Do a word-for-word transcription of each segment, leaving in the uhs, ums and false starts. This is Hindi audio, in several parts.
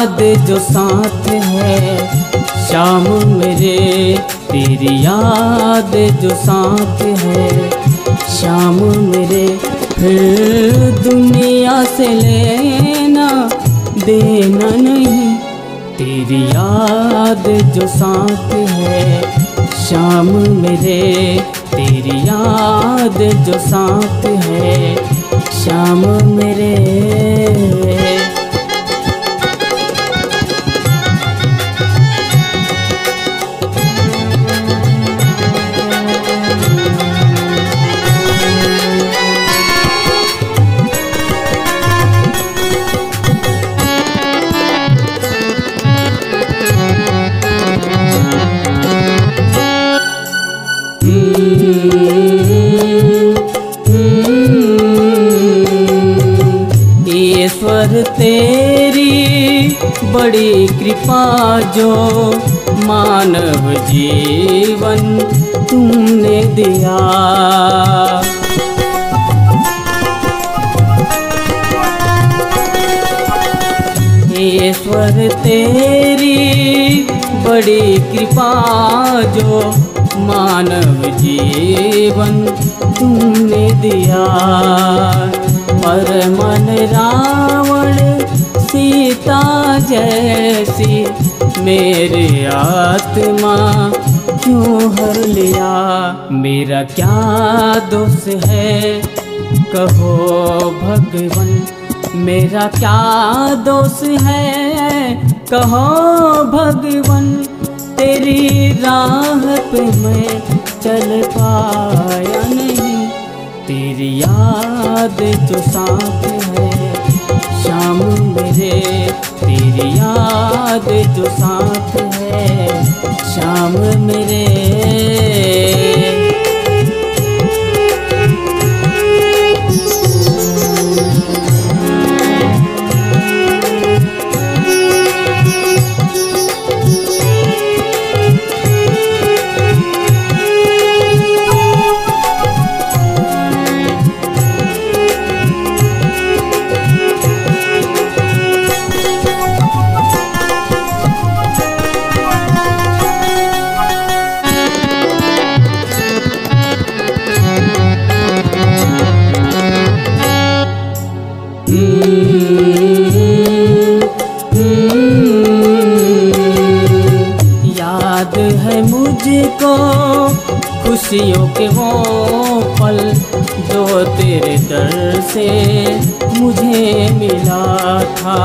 याद जो साथ है, शाम मेरे तेरी याद जो साथ है, शाम मेरे फिर दुनिया से लेना देना नहीं, तेरी याद जो साथ है, शाम मेरे तेरी याद जो साथ है, शाम मेरे। ईश्वर तेरी बड़ी कृपा जो मानव जीवन तुमने दिया, ईश्वर तेरी बड़ी कृपा जो मानव जीवन तुमने दिया, पर मन रावण सीता जैसी मेरी आत्मा क्यों हर लिया, मेरा क्या दोष है कहो भगवन, मेरा क्या दोष है कहो भगवन, तेरी राह पे मैं चल पाया नहीं, तेरी याद जो साथ है, शाम मेरे तेरी याद जो साथ है, शाम मेरे। याद है मुझको खुशियों के वो पल जो तेरे दर से मुझे मिला था,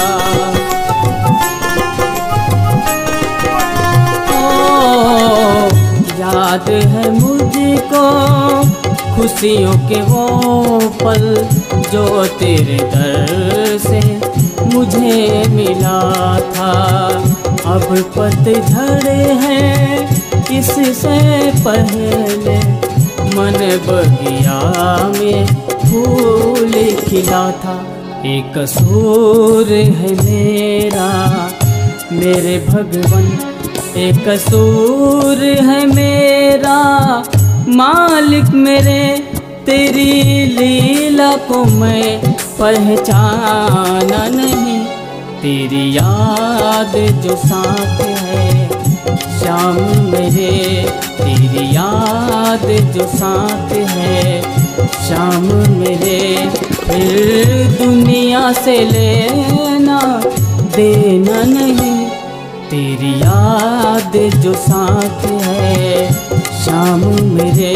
ओ याद है मुझको खुशियों के वो पल जो तेरे दर से मुझे मिला था, अब पतझड़ है इससे पहले मन बगिया में फूल खिला था, एक कसूर है मेरा मेरे भगवन, एक कसूर है मेरा मालिक मेरे, तेरी लीला को मैं पहचाना नहीं, तेरी याद जो साथ है, शाम मेरे तेरी याद जो साथ है, शाम मेरे फिर दुनिया से लेना देना नहीं, तेरी याद जो साथ है, शाम मेरे।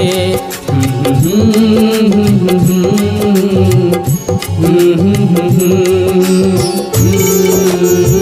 Mm-hmm.